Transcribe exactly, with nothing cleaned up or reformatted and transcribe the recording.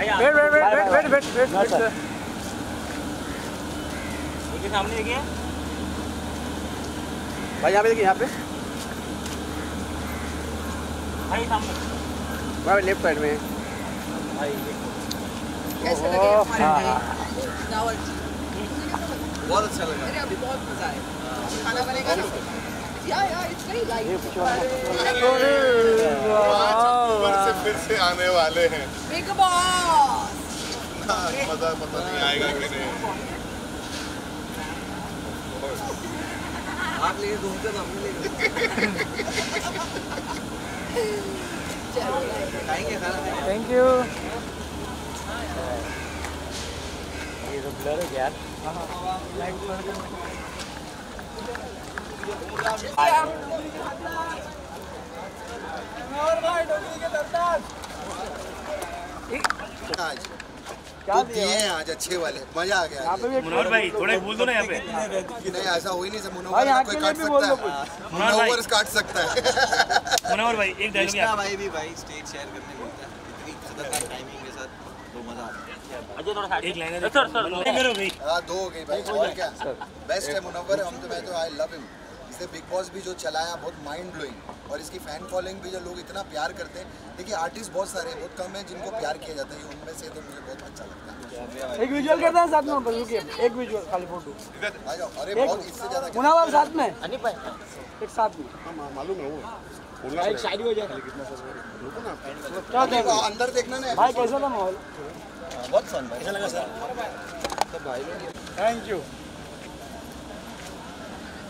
Wait wait wait wait wait wait wait ये सामने देखिए भाई, यहाँ पे देखिए, यहाँ पे भाई सामने भाई लेफ्ट साइड में भाई। कैसे लगे हमारे चावल? बहुत अच्छा लगा। अरे अभी बहुत मजा आया। खाना बनेगा ना? या या इट्स वेरी लाइट। ऊपर से फिर से आने वाले हैं बिग बॉस। मजा पता नहीं आएगा कि नहीं। आप लेके घूमते तो हम लेके खाएंगे खाना। Thank you. ये तो ब्लर है यार। लाइट ब्लर आज क्या दिए हैं आज अच्छे वाले, मजा आ गया। मुनव्वर भाई थोड़े बोल दो ना यहाँ पे। नहीं ऐसा हो ही नहीं सकता। मुनव्वर कोई काट सकता है, मुनव्वर काट सकता है। मुनव्वर भाई एक डायलॉग यार। भाई भी भाई स्टेज शेयर करने मिलता है इतनी खतरनाक टाइमिंग के साथ, तो मजा आता है। अजय थोड़ा एक लाइन है सर सर मेरे हो गई। हां दो हो गई भाई, और क्या बेस्ट है मुनव्वर। हम तो मैं तो आई लव हिम। इससे बिग बॉस भी जो चलाया बहुत माइंड ब्लोइंग, और इसकी फैन फॉलोइंग भी जो लोग इतना प्यार करते हैं। देखिए आर्टिस्ट बहुत सारे बहुत कम है जिनको प्यार किया जाता है, उनमें से तो मुझे बहुत अच्छा लगता है। एक विजुअल करते हैं साथ में, ऊपर रुकिए, एक विजुअल खाली फोटो आ जाओ। अरे बहुत इससे ज्यादा मुनव्वर साथ में, अनिप भाई एक साथ में मालूम है वो एक शादी हो जाए। क्या देखो अंदर देखना ना भाई कैसा था माहौल? बहुत फन भाई। कैसा लगा सर? Thank you.